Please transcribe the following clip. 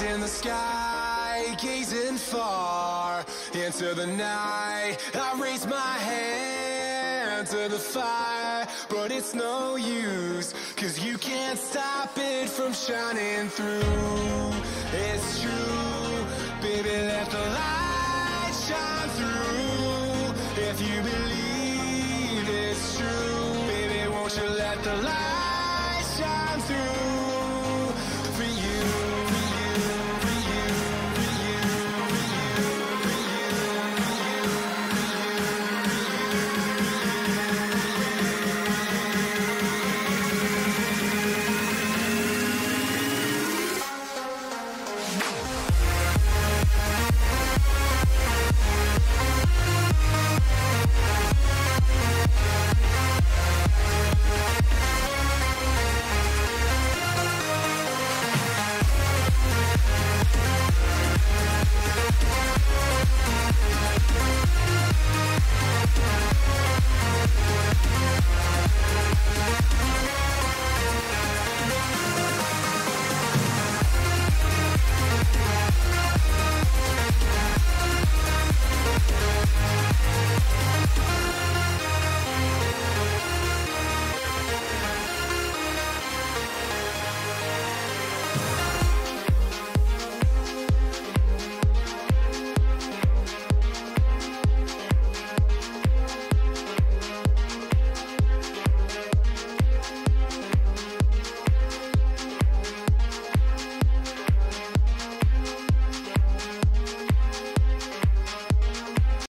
in the sky, gazing far into the night. I raise my hand to the fire, but it's no use, 'cause you can't stop it from shining through. It's true, baby, let the light shine through. If you believe it's true, baby, won't you let the light